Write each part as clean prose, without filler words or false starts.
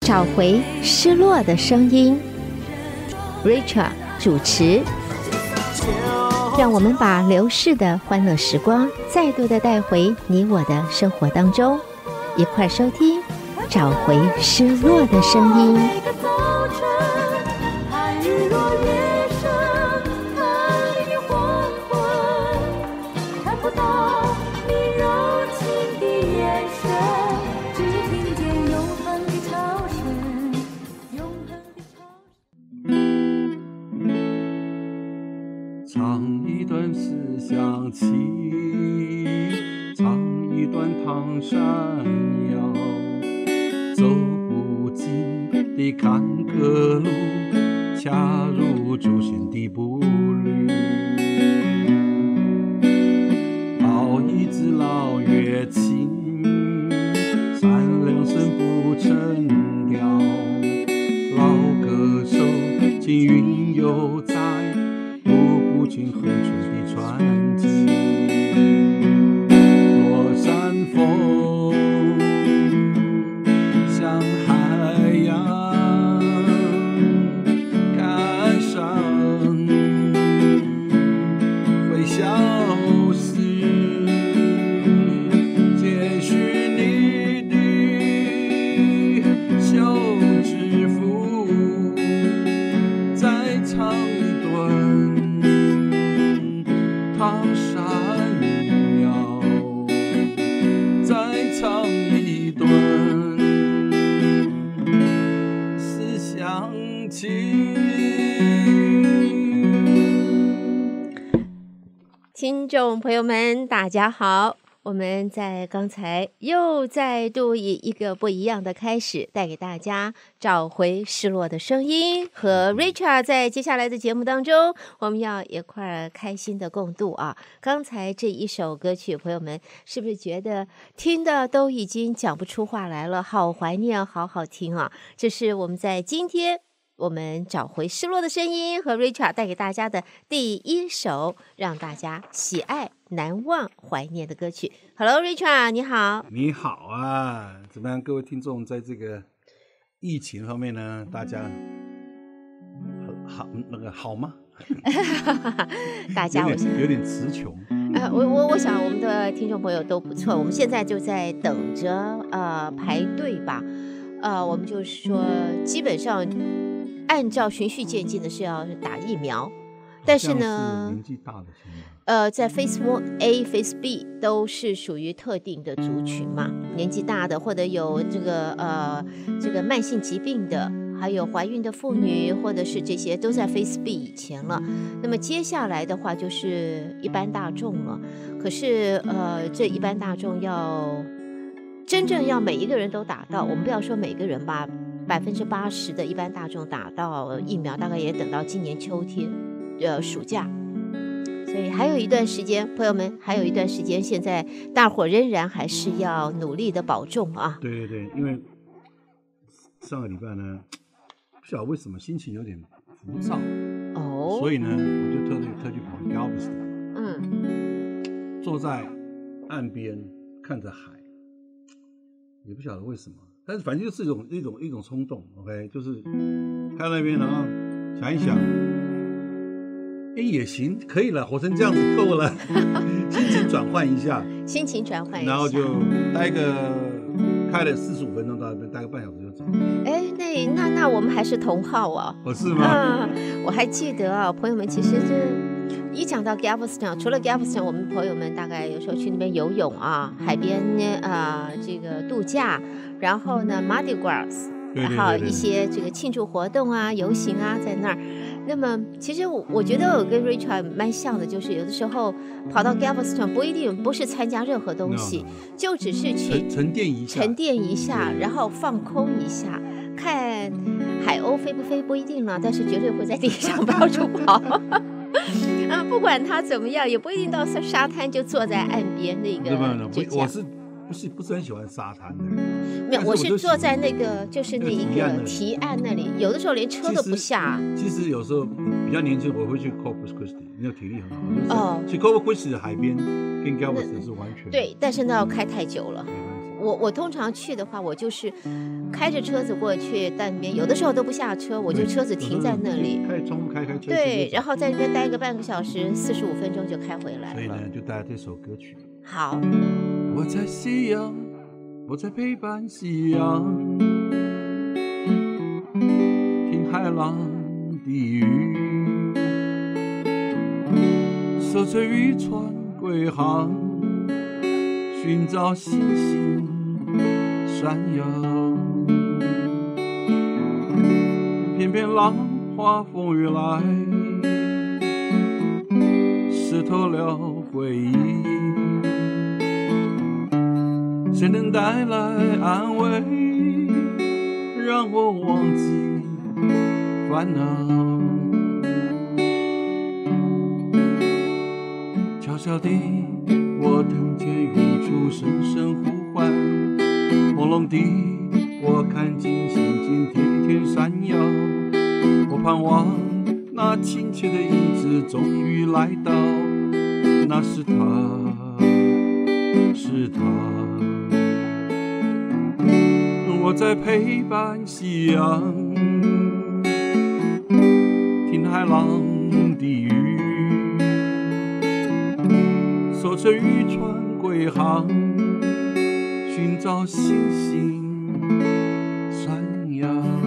找回失落的声音 ，Richard 主持。让我们把流逝的欢乐时光再度的带回你我的生活当中，一块收听找回失落的声音。 唱一段思乡情，唱一段唐山谣，走不尽的坎坷路，恰如祖先的步履。抱一支老乐琴，三两声不成调，老歌手今云犹在，青河春的传奇，落山风像海洋，感伤会消失，接续你的旧制服，再唱一段唐山谣，再唱一段思乡情。 听众朋友们大家好，我们在刚才又再度以一个不一样的开始，带给大家找回失落的声音。和 Richard 在接下来的节目当中，我们要一块开心的共度啊！刚才这一首歌曲，朋友们是不是觉得听的都已经讲不出话来了？好怀念，好好听啊！这是我们在今天我们找回失落的声音和 Richard 带给大家的第一首让大家喜爱难忘怀念的歌曲。 Hello Richard 你好。 你好啊，怎么样各位听众，在这个疫情方面呢，大家好吗？ 大家有点词穷。 我想我们的听众朋友都不错，我们现在就在等着排队吧。我们就是说基本上按照循序渐进的是要打疫苗，但是呢年纪大的在 Phase 1A Phase B 都是属于特定的族群嘛，年纪大的或者有这个慢性疾病的，还有怀孕的妇女，或者是这些都在 Phase B 以前了。那么接下来的话就是一般大众了。可是这一般大众要真正要每一个人都打到，我们不要说每个人吧，80%的一般大众打到疫苗，大概也等到今年秋天暑假。所以还有一段时间，朋友们，还有一段时间，现在大伙仍然还是要努力的保重啊。 对对对，因为上个礼拜呢，不晓得为什么心情有点浮躁哦，所以呢，我就特地跑去 Galveston， 坐在岸边看着海，也不晓得为什么，但是反正就是一种冲动 ，OK， 就是看那边，然后想一想。也行，可以了，活成这样子够了，心情转换一下，然后就开了45分钟到那边，待个半小时就走。 那我们还是同号啊。 是吗？ 我还记得啊，朋友们，其实一讲到 Galveston， 除了 Galveston， 我们朋友们大概有时候去那边游泳啊，海边这个度假，然后呢 Mardi Gras， 然后一些这个庆祝活动啊、游行啊，在那儿。那么其实我觉得我跟 Richard 蛮像的，就是有的时候跑到 Galveston 不是参加任何东西，就只是去沉淀一下， 然后放空一下，看海鸥飞不飞不一定了，但是绝对会在地上到处跑。不管它怎么样，也不一定到沙滩就坐在岸边那个。 我是不是很喜欢沙滩的？ 没有，我是坐在那个就是那一个堤岸那里，有的时候连车都不下。 其实有时候比较年轻，我会去 Corpus Christi， 你有体力很好，就是去 Corpus Christi 的海边跟 Galveston 是完全对，但是那要开太久了。 我通常去的话，我就是开着车子过去，但边有的时候都不下车，我就车子停在那里， 开窗户开， 对，然后在那边待个半个小时，45分钟就开回来了。 所以呢，就带来这首歌曲。 好， 我在夕阳，我在陪伴夕阳，听海浪的语，守着渔船归航，寻找星星闪耀，偏偏浪花风雨来，湿透了回忆。谁能带来安慰，让我忘记烦恼？悄悄地，我听见远处声声呼唤，朦胧地，我看见星星天天闪耀。我盼望那亲切的影子终于来到，那是他，是他。我在陪伴夕阳，听海浪的语，守着渔船归航，寻找星星闪耀。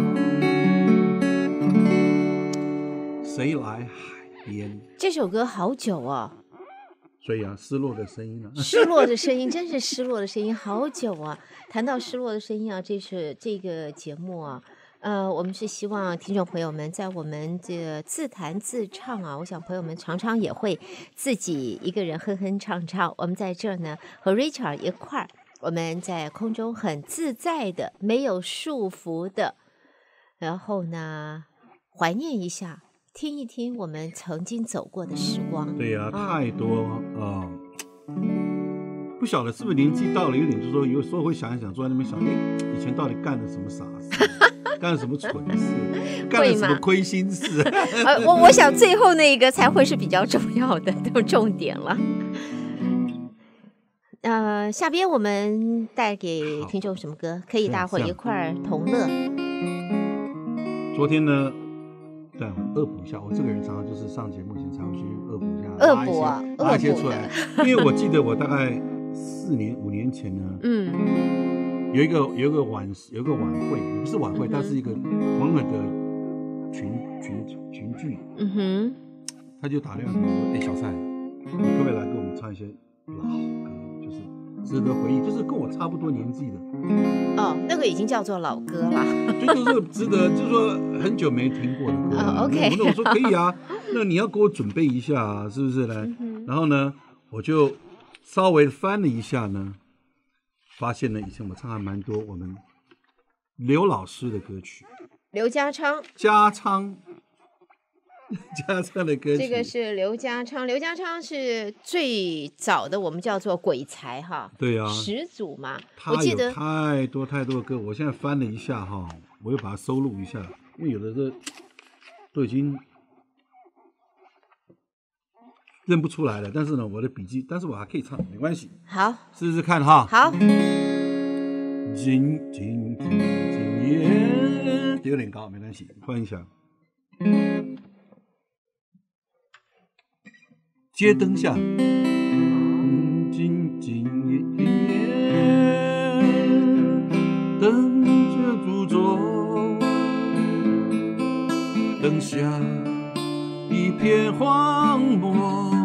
谁来海边？ 这首歌好久哦。 所以啊，失落的声音啊， 失落的声音，真是失落的声音，好久啊！谈到失落的声音啊，这是这个节目啊，我们是希望听众朋友们在我们这个自弹自唱啊，我想朋友们常常也会自己一个人哼哼唱唱。我们在这儿呢，和 Richard 一块儿，我们在空中很自在的，没有束缚的，然后呢，怀念一下。听一听我们曾经走过的时光。 对呀，太多不晓得是不是年纪到了，有点就是说，有时候会想一想，坐在那边想，以前到底干了什么傻事，干了什么蠢事，干了什么亏心事？ 我想最后那个才会是比较重要的，都重点了。下边我们带给听众什么歌？可以大伙一块儿同乐。 昨天呢？对，恶补一下，我这个人常常就是上节目前才会去恶补一下，拉一些出来。因为我记得我大概5年前呢，有一个晚会，也不是晚会，但是一个朋友的群聚，他就打电话给我说：“小蔡，你可不可以来给我们唱一些老歌，就是值得回忆，就是跟我差不多年纪的。” 哦，那个已经叫做老歌了， 就是值得，就是说很久没听过的歌。 OK， 那我说可以啊，那你要给我准备一下啊，是不是呢？然后呢，我就稍微翻了一下呢，发现呢，以前我唱还蛮多我们刘老师的歌曲， 刘家昌的歌曲， 这个是刘家昌是最早的我们叫做鬼才哈， 对啊， 始祖嘛。 我记得太多的歌，我现在翻了一下哈，我又把它收录一下，因为有的都已经认不出来了，但是呢，我的笔记，但是我还可以唱，没关系。 好， 试试看哈。 好。 今夜有点高，没关系，换一下。街灯下，今夜灯着烛桌，灯下一片荒漠。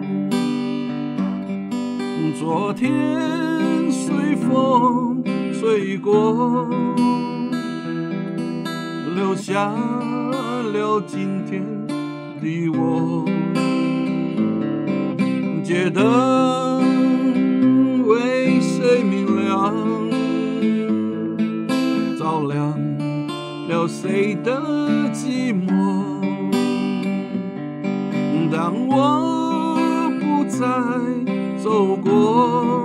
昨天随风吹过，留下了今天的我。街灯为谁明亮，照亮了谁的寂寞。当我不再走过，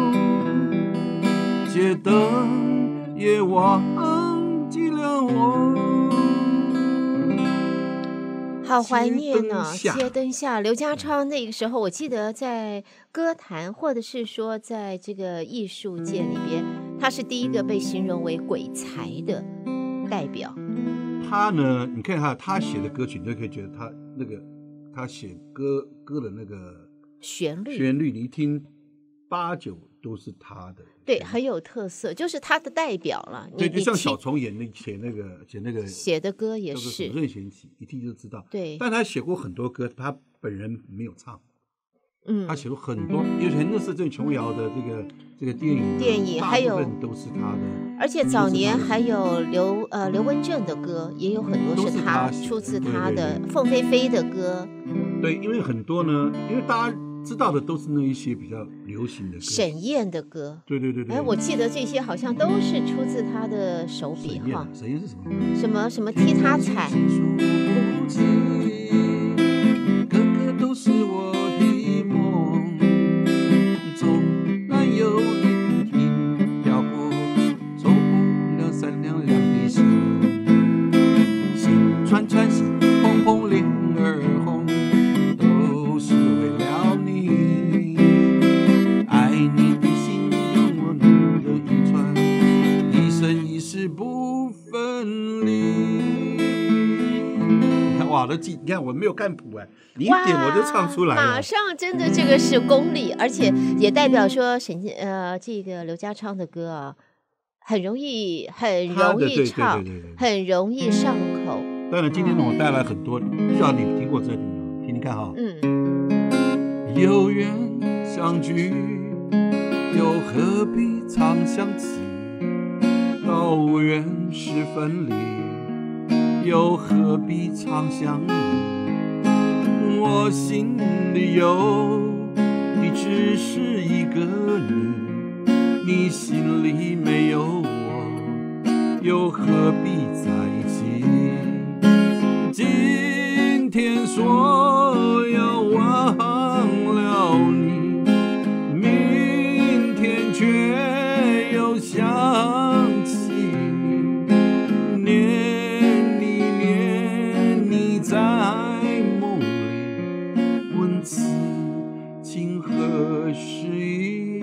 街灯也忘记了我。 好怀念呢，街灯下。刘家昌那个时候，我记得在歌坛，或者是说在这个艺术界里边，他是第一个被形容为鬼才的代表。 他呢，你看他写的歌曲，你就可以觉得他写歌的那个旋律，你一听8、9都是他的， 对，很有特色，就是他的代表了。 对，就像小虫写那个写的歌也是任贤齐，一听就知道。 对， 但他写过很多歌，他本人没有唱。他写过很多，因为那是这琼瑶的这个电影还有都是他的， 而且早年还有刘文正的歌也有很多是他出自他的，凤飞飞的歌。 对，因为很多呢，因为大家知道的都是那一些比较流行的歌， 沈燕的歌。 对。 哎，我记得这些好像都是出自他的手笔哈。 沈燕是什么？ 什么踢他踩。 个个都是我的梦，总然有阴影飘过，走不了闪亮亮的心，心串串心，怦怦脸儿红，都是为了你。爱你的心跟我浓的一串，一生一世不分离。 哇，你看我没有看谱哎，你一点我就唱出来了， 马上真的这个是功力，而且也代表说这个刘家昌的歌啊，很容易唱，很容易上口。 当然，今天我带来很多，不知道你听过这里吗？听听看哈。 有缘相聚，又何必长相思？到无缘时分离，又何必常相依？我心里有的只是一个你，你心里没有我，又何必在一起？今天说要忘了你，明天却又想起你，念你在梦里，问此情何时已？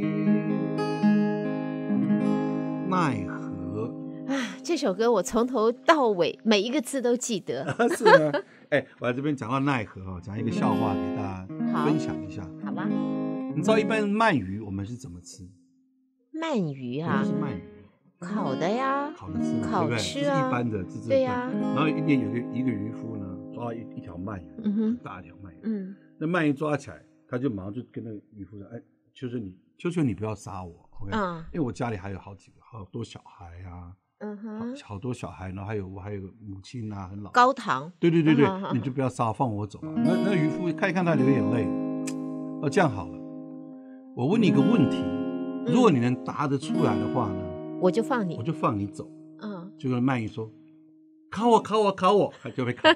奈何啊，这首歌我从头到尾每一个字都记得。 是吗？哎，我在这边讲到奈何哦，讲一个笑话给大家分享一下。 好吧。 你知道一般鳗鱼我们是怎么吃？ 鳗鱼啊， 是鳗鱼， 烤的呀， 烤的吃， 烤吃啊， 一般的自制。 对呀。 然后一年有一个渔夫呢，抓到一条鳗鱼，很大一条鳗鱼。那鳗鱼抓起来，他就马上就跟那个渔夫说：“哎，求求你不要杀我 ，OK？因为我家里还有好多小孩啊。”好多小孩，然后我还有个母亲啊，很老。 高堂。 对，你就不要杀，放我走吧。那渔夫看一看他流眼泪，这样好了，我问你一个问题，如果你能答得出来的话呢， 我就放你走。结果鳗鱼说：“烤我，他就被烤。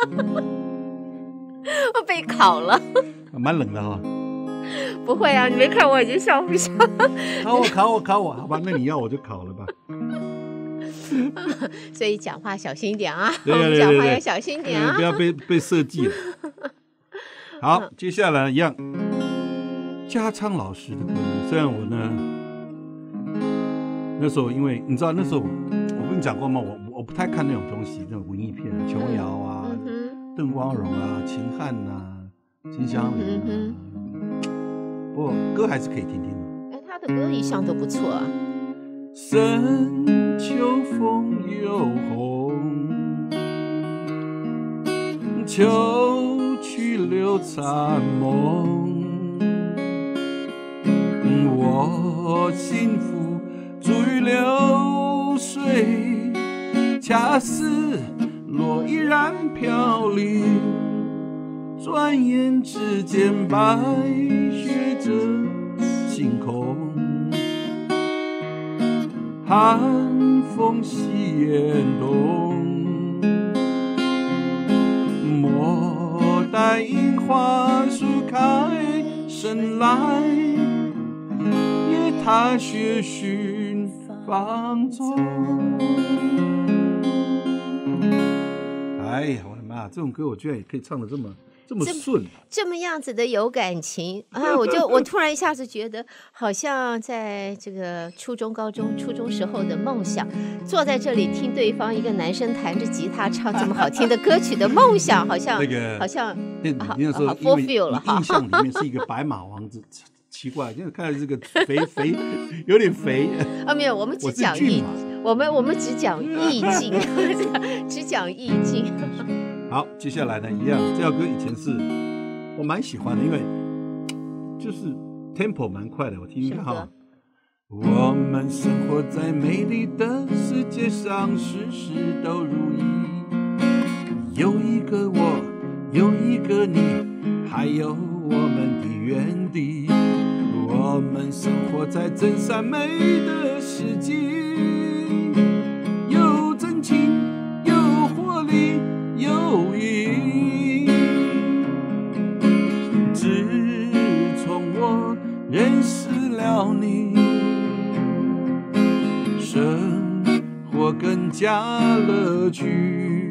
我被烤了， 蛮冷的哈。 不会啊，你没看我已经笑不笑？ 烤我，好吧，那你要我就烤了吧。 所以讲话小心一点啊， 对， 我们讲话要小心一点啊， 不要被设计了。好，接下来一样，家昌老师的歌，虽然我呢那时候因为你知道那时候我跟你讲过吗？我不太看那种东西，那种文艺片，琼瑶啊、邓光荣啊、秦汉啊、金香莲啊，不过歌还是可以听听的。 哎，他的歌一向都不错啊。 深秋风又红，秋去留残梦。我幸福逐于流水，恰似落依然飘零。转眼之间，白雪着星空。寒风袭严冬，莫待樱花树开生来，夜踏雪寻芳踪。 哎呀，我的妈啊，这种歌我居然也可以唱得这么顺， 这么样子的有感情啊！我突然一下子觉得，好像在这个初中时候的梦想，坐在这里听对方一个男生弹着吉他唱这么好听的歌曲的梦想，好像那时候 fulfill 了， 印象里面是一个白马王子。奇怪，因为看到这个肥有点肥啊，没有，我们只讲意，我们只讲意境，只讲意境。 好，接下来呢，一样，这首歌以前是我蛮喜欢的，因为就是 tempo 蛮快的，我听听看哈。 我们生活在美丽的世界上，事事都如意，有一个我，有一个你，还有我们的园地。我们生活在真善美的世界，有真情，有活力，有意。自从我认识了你，生活更加乐趣。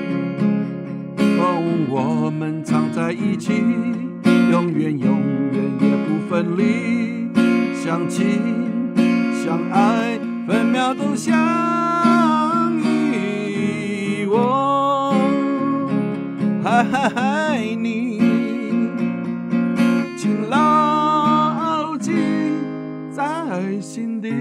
我们常在一起，永远也不分离，相亲相爱，分秒都相依。我还爱你，请牢记在心底。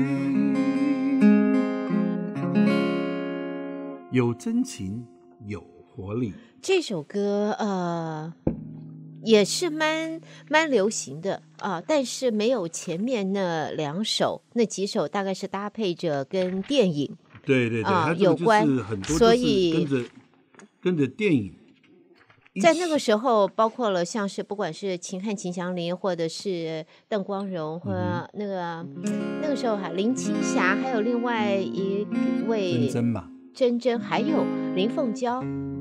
有真情，有活力。 这首歌也是蛮流行的啊，但是没有前面那几首大概是搭配着跟电影对有关， 很多所以跟着电影。 在那个时候，包括了像是不管是秦汉、秦祥林，或者是邓光荣，或者那个时候林青霞，还有另外一位珍珍，还有林凤娇。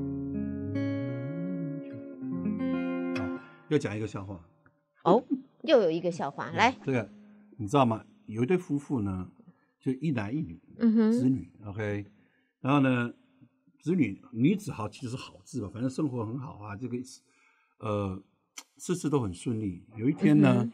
要讲一个笑话哦，又有一个笑话来。 这个你知道吗？有一对夫妇呢，就一男一女，子女 ，OK， 然后呢，子女子好其实是好字吧，反正生活很好啊，这个事事都很顺利。有一天呢，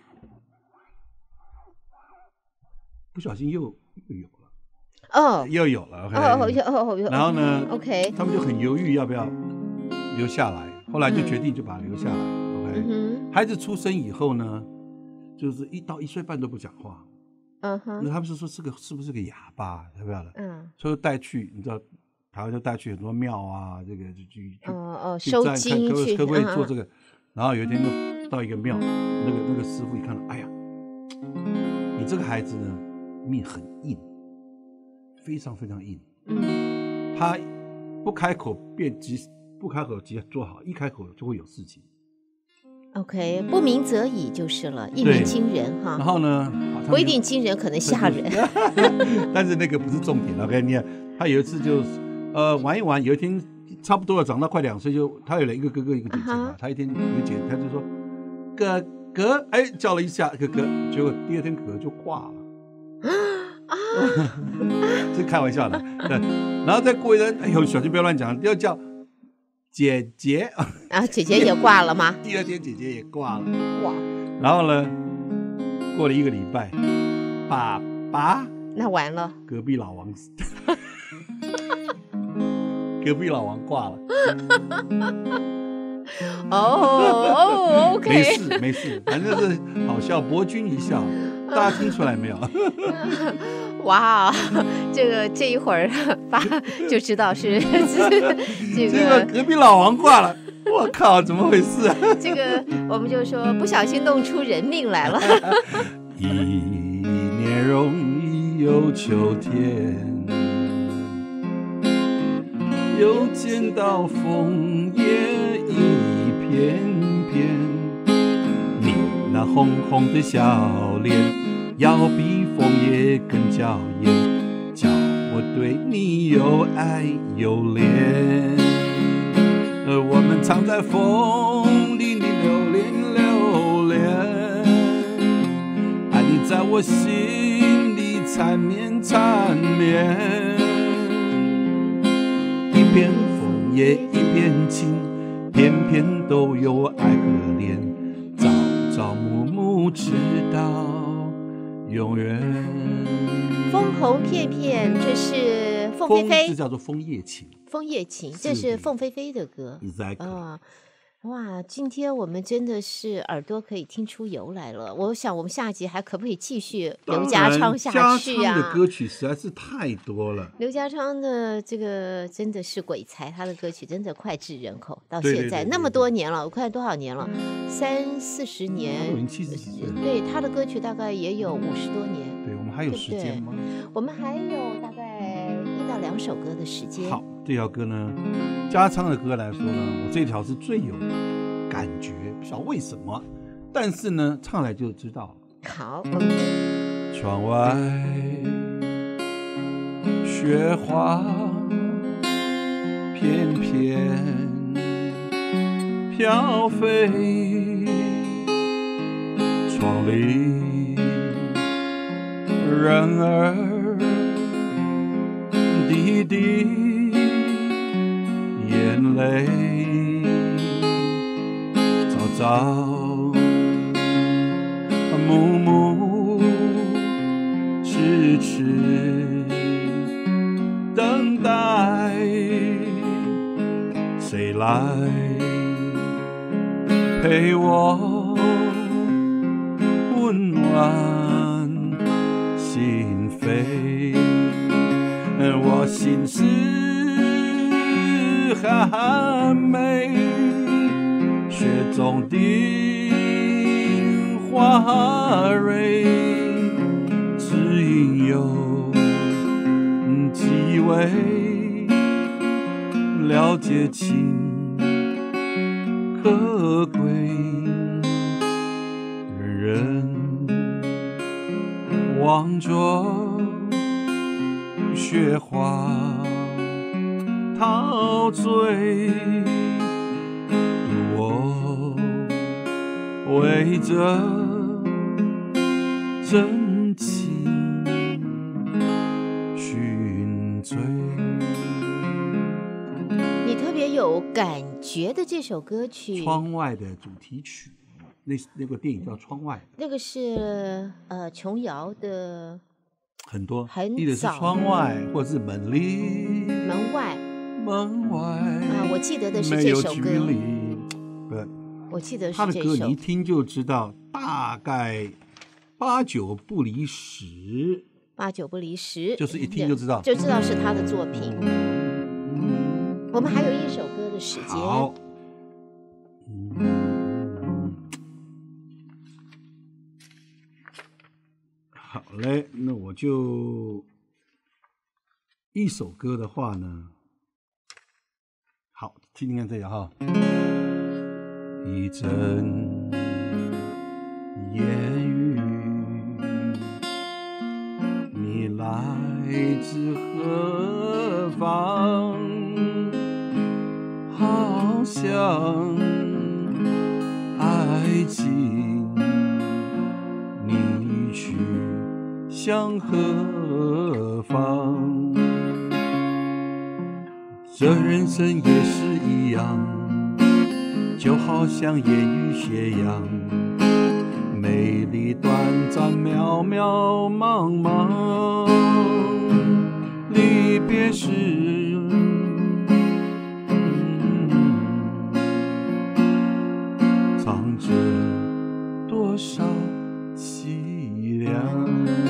不小心又有了，又有了 ，OK， 然后呢 ，OK， 他们就很犹豫要不要留下来，后来就决定就把他留下来。孩子出生以后呢，就是到1岁半都不讲话。那他们是说是不是个哑巴，晓不晓得？所以带去，你知道，台湾就带去很多庙啊，这个就收金去， 可不可以做这个？然后有一天就到一个庙，那个师傅一看到，哎呀，你这个孩子呢命很硬，非常非常硬。他不开口即做好，一开口就会有事情。 OK， 不鸣则已就是了，一鸣惊人哈。 然后呢， 不一定惊人，可能吓人。 但是那个不是重点 ，OK？ 你看，他有一次就玩一玩，有一天差不多了，长到快2岁，他有了一个哥哥一个姐姐嘛。他一天有个姐姐，他就说哥哥，哎，叫了一下哥哥，结果第2天哥哥就挂了。是开玩笑的。对，然后再过一阵，哎呦，小心不要乱讲，要叫姐姐啊，姐姐也挂了吗？ 第2天姐姐也挂了， 哇！ 然后呢，过了1个礼拜，爸爸， 那完了， 隔壁老王隔壁老王挂了。 OK， 没事，反正是好笑，博君一笑，大家听出来没有？ 哇，这一会儿爸就知道是这个隔壁老王挂了，我靠，怎么回事啊？ 这个我们就说不小心弄出人命来了。 一年容易有秋天，又见到枫叶一片片，你那红红的笑脸要比枫叶更娇艳，叫我对你又爱又怜。我们常在风里流连，爱你在我心里缠绵，一片枫也一边情，偏偏都有爱和怜，朝朝暮暮直到永远。 枫红片片，这是凤飞飞， 这叫做枫叶情。 枫叶情，这是凤飞飞的歌。 Exactly。 哇，今天我们真的是耳朵可以听出油来了。我想我们下集还可不可以继续刘家昌下去啊？ 家昌的歌曲实在是太多了。 刘家昌的这个真的是鬼才，他的歌曲真的脍炙人口，到现在那么多年了，我看多少年了，30-40年， 已经70几岁了。 对，他的歌曲大概也有50多年。 对，我们还有时间吗？ 我们还有大概1到2首歌的时间。 好，这条歌呢，家昌的歌来说呢，我这条是最有感觉，不晓得为什么，但是呢，唱来就知道了。 好， 窗外雪花片片飘飞，窗里人儿滴滴眼泪，朝朝暮暮痴痴等待，谁来陪我温暖心扉？我心事还没，雪中的花蕊，只因有几位了解情可贵，人望着雪花陶醉，我为这真情寻追。 你特别有感觉的这首歌曲， 窗外的主题曲，那个电影叫《窗外》， 那个是琼瑶的。 很多， 很一个是窗外，或者是门里、 门外啊，我记得的是这首歌。我记得是他的歌，你一听就知道，大概8、9不离10。 8、9不离10， 就是一听就知道是他的作品。我们还有1首歌的时间。 好。好嘞，那我就1首歌的话呢，好，听听看这个哈。一阵烟雨，你来自何方？好像爱情，你去向何方？这人生也是一样，就好像烟雨斜阳，美丽短暂，渺渺茫茫。离别时，藏着多少凄凉。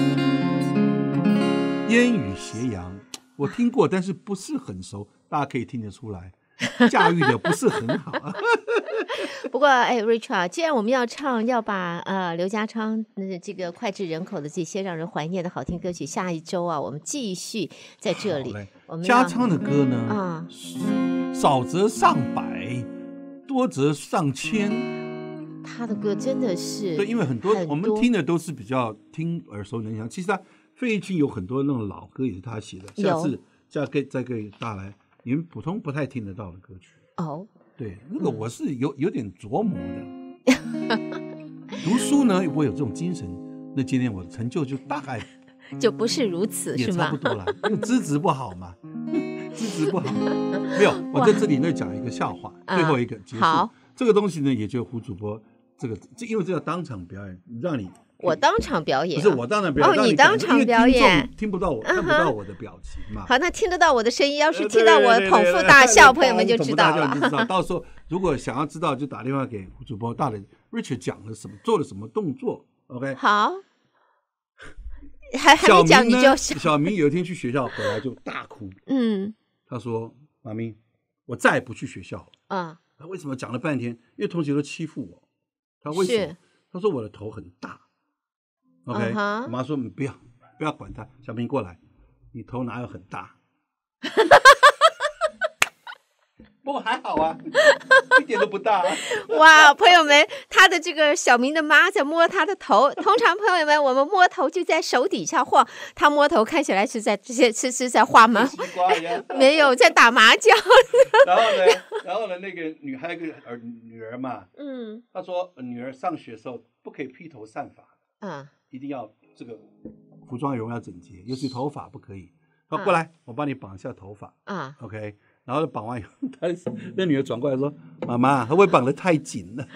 烟雨斜阳，我听过，但是不是很熟，大家可以听得出来，驾驭的不是很好。 不过Richard， 既然我们要唱，要把刘家昌这个脍炙人口的这些让人怀念的好听歌曲，下一周啊，我们继续在这里。我们家昌的歌呢，少则上百，多则上千。 他的歌真的是对，因为很多我们听的都是比较听耳熟能详。其实费玉清有很多那种老歌也是他写的，下次再给大家来，你们普通不太听得到的歌曲。 哦。 对，那个我是有点琢磨的。读书呢，我有这种精神，那今天我的成就就大概就不是如此， 也是吗？ 差不多了，因为资质不好嘛。 资质不好。没有，我在这里呢讲一个笑话，最后一个结束。 好， 这个东西呢，也就胡主播因为这要当场表演，让你。 我当场表演， 不是我当场表演， 你当场表演， 听不到我，看不到我的表情嘛。 好，那听得到我的声音，要是听到我捧腹大笑，朋友们就知道了。 到时候如果想要知道，就打电话给主播，到底 Richard 讲了什么，做了什么动作。OK， 好，还没讲你就小明有一天去学校回来就大哭，他说：“妈咪，我再也不去学校了。”他为什么？讲了半天，因为同学都欺负我。他为什么？他说我的头很大。OK， 我妈说你不要管他，小明过来，你头哪有很大？不过还好啊，一点都不大啊。 哇，朋友们，他的这个小明的妈在摸他的头。通常朋友们，我们摸头就在手底下晃，他摸头看起来是在在画吗？ 西瓜一样。 没有，在打麻将。 然后呢，那个还有一个女儿嘛，她说女儿上学的时候不可以披头散发，一定要这个服装容要整洁，尤其头发不可以。说过来，我帮你绑一下头发，OK。然后绑完以后，那女儿转过来说：“妈妈，会不会绑得太紧了？”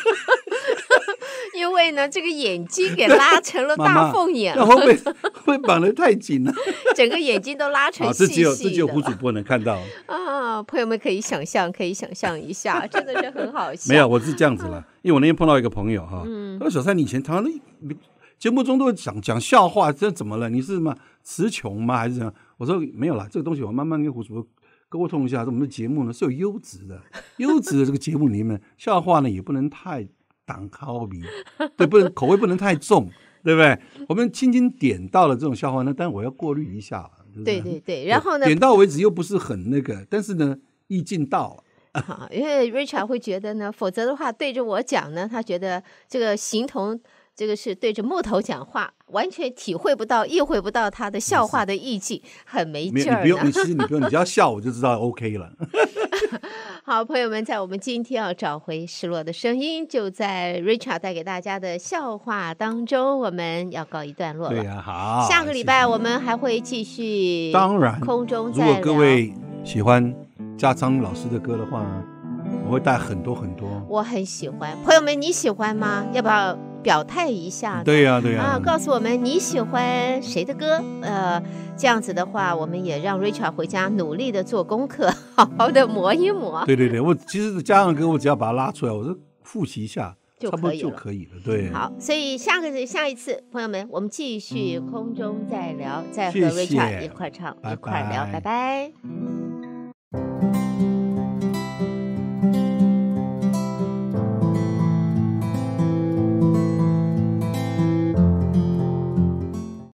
因为呢，这个眼睛给拉成了大凤眼了， 会不会绑得太紧了？ 整个眼睛都拉成细细的。 这只有胡主播能看到啊！朋友们可以想象一下，真的是很好笑。 没有，我是这样子了，因为我那天碰到一个朋友哈，他说：“小三，你以前常常节目中都讲笑话，这怎么了？你是什么词穷吗？还是怎样？”我说：“没有啦，这个东西我慢慢跟胡主播沟通一下。我们的节目呢是有优质的这个节目里面笑话呢也不能太挡靠鼻，对，口味不能太重，对不对？我们轻轻点到了这种笑话呢，但我要过滤一下， 对，然后呢， 点到为止又不是很那个，但是呢意境到了。 好，因为 Richard 会觉得呢，否则的话对着我讲呢，他觉得这个形同这个是对着木头讲话，完全意会不到他的笑话的意境，很没劲儿。 其实你不用，你只要笑我就知道 OK 了。 好，朋友们，在我们今天要找回失落的声音，就在 Richard 带给大家的笑话当中，我们要告一段落了。 对呀，好， 下个礼拜我们还会继续。 当然， 空中再聊。 如果各位喜欢家昌老师的歌的话，我会带很多很多。 我很喜欢，朋友们，你喜欢吗？要不要表态一下？ 对呀， 告诉我们你喜欢谁的歌？这样子的话，我们也让 Richard 回家努力的做功课，好好的磨一磨。 对，我其实家长歌我只要把它拉出来，我就复习一下，差不多就可以了。对， 好，所以下一次，朋友们，我们继续空中再聊，再和 Richard 一块唱，一块聊，拜拜。